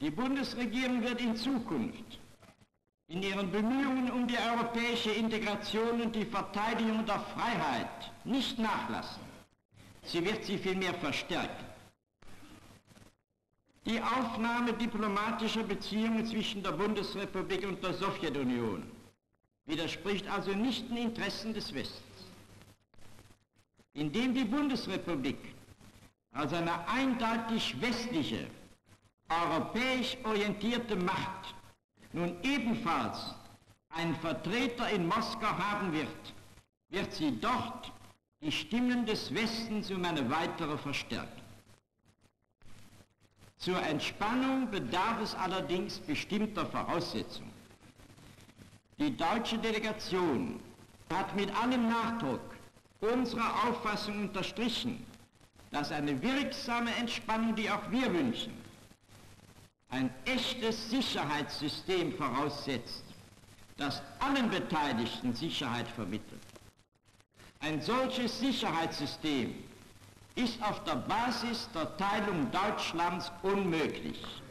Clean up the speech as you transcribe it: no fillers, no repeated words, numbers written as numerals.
Die Bundesregierung wird in Zukunft in ihren Bemühungen um die europäische Integration und die Verteidigung der Freiheit nicht nachlassen. Sie wird sie vielmehr verstärken. Die Aufnahme diplomatischer Beziehungen zwischen der Bundesrepublik und der Sowjetunion widerspricht also nicht den Interessen des Westens. Indem die Bundesrepublik als eine eindeutig westliche, europäisch orientierte Macht nun ebenfalls einen Vertreter in Moskau haben wird, wird sie dort die Stimmen des Westens um eine weitere verstärken. Zur Entspannung bedarf es allerdings bestimmter Voraussetzungen. Die deutsche Delegation hat mit allem Nachdruck unserer Auffassung unterstrichen, dass eine wirksame Entspannung, die auch wir wünschen, ein echtes Sicherheitssystem voraussetzt, das allen Beteiligten Sicherheit vermittelt. Ein solches Sicherheitssystem ist auf der Basis der Teilung Deutschlands unmöglich.